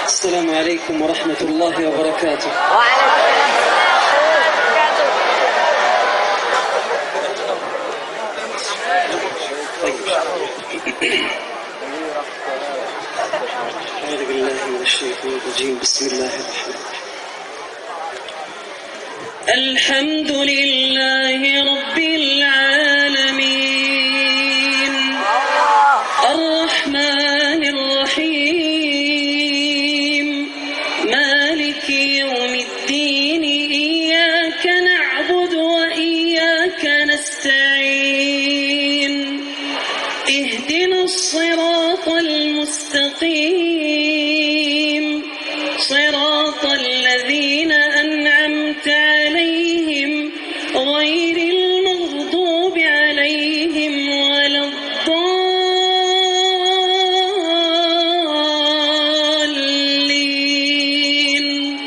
السلام عليكم ورحمة الله وبركاته. وعليكم أعوذ بالله من الشيطان الرجيم. بسم الله الرحمن الرحيم. الحمد لله رب العالمين الرحمن الرحيم مالك يوم الدين إياك نعبد وإياك نستعين اهدنا الصراط المستقيم صراط الذين أنعمت عليهم غير المغضوب عليهم ولا الضالين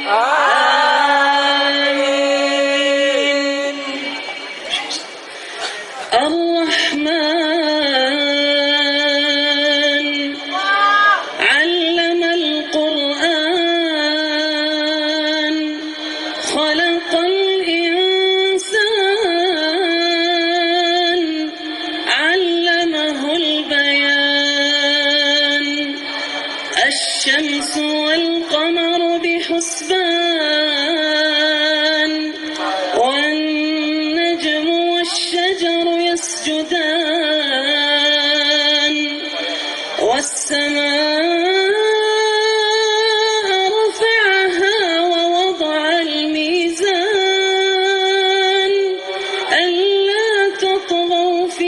آمين. الرحمن علم القرآن خلق الإنسان علمه البيان الشمس والقمر بحسبان والنجم والشجر يسجدان والسماء رفعها ووضع الميزان ألا تطغوا في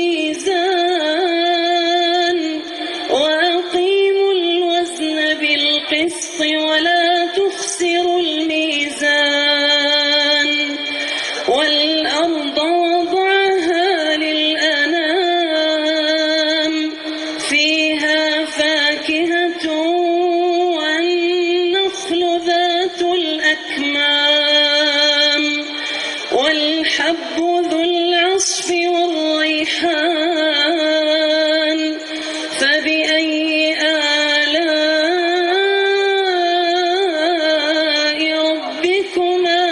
الميزان وأقيموا الوزن بالقسط ولا تخسروا الميزان والأرض وضعها للأنام فيها فاكهة والنخل ذات الأكمام والحب ذو العصف والريحان فبأي آلاء ربكما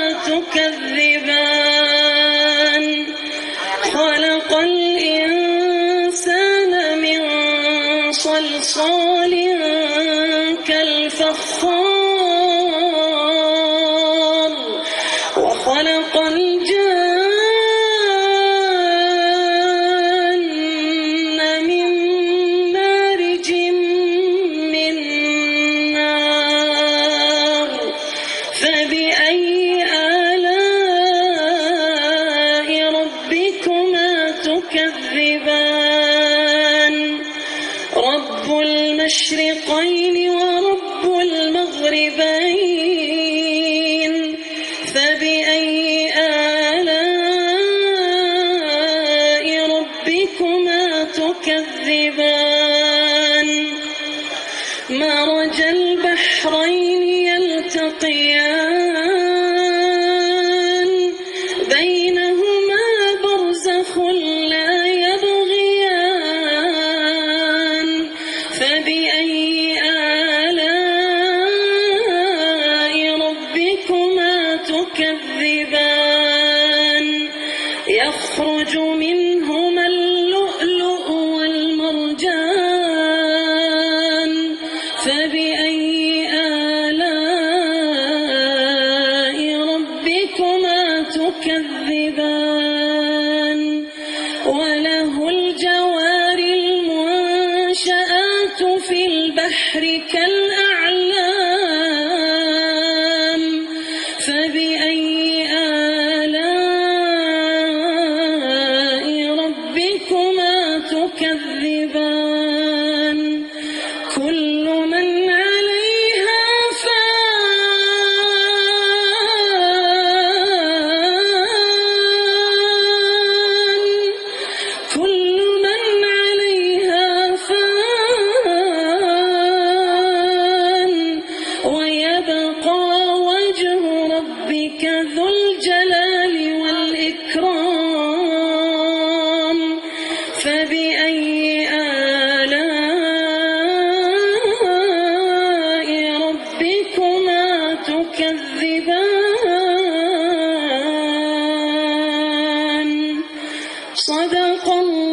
تكذبان خلق الإنسان من صلصال كالفخار وخلق الجن من مارج من نار فبأي آلاء ربكما تكذبان رب المشرقين ورب المغربين فبأي آلاء ربكما تكذبان مرج البحرين يلتقيان بينهما برزخ لا يبغيان فبأي آلاء ربكما تكذبان يخرج منهما اللؤلؤ والمرجان فبأي آلاء ربكما تكذبان وله الجوار المنشآت في البحر كالأعلام فبأي آلاء ربكما تكذبان كل من عليها فان كل من عليها فان تكذبان صدق الله